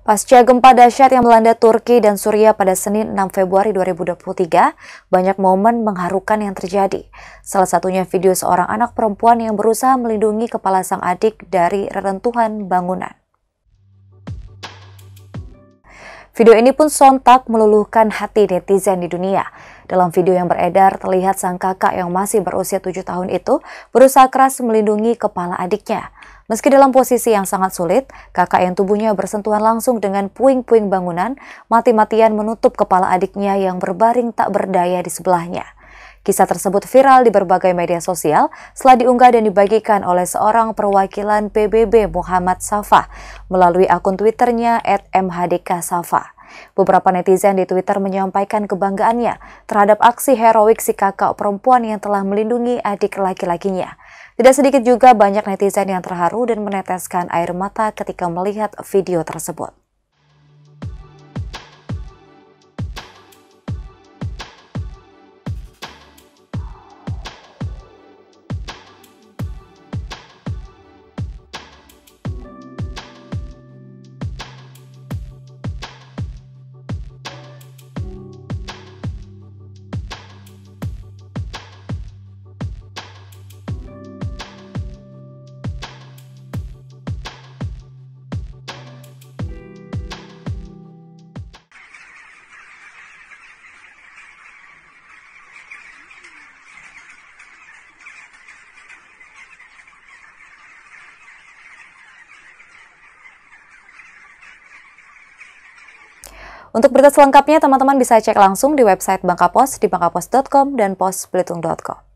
Pasca gempa dahsyat yang melanda Turki dan Suriah pada Senin 6 Februari 2023, banyak momen mengharukan yang terjadi. Salah satunya video seorang anak perempuan yang berusaha melindungi kepala sang adik dari reruntuhan bangunan. Video ini pun sontak meluluhkan hati netizen di dunia. Dalam video yang beredar, terlihat sang kakak yang masih berusia 7 tahun itu berusaha keras melindungi kepala adiknya. Meski dalam posisi yang sangat sulit, kakak yang tubuhnya bersentuhan langsung dengan puing-puing bangunan, mati-matian menutup kepala adiknya yang berbaring tak berdaya di sebelahnya. Kisah tersebut viral di berbagai media sosial setelah diunggah dan dibagikan oleh seorang perwakilan PBB Muhammad Safa melalui akun Twitternya @mhdksafa. Beberapa netizen di Twitter menyampaikan kebanggaannya terhadap aksi heroik si kakak perempuan yang telah melindungi adik laki-lakinya. Tidak sedikit juga banyak netizen yang terharu dan meneteskan air mata ketika melihat video tersebut. Untuk berita selengkapnya, teman-teman bisa cek langsung di website Bangka Pos di bangkapos.com dan posbelitung.com.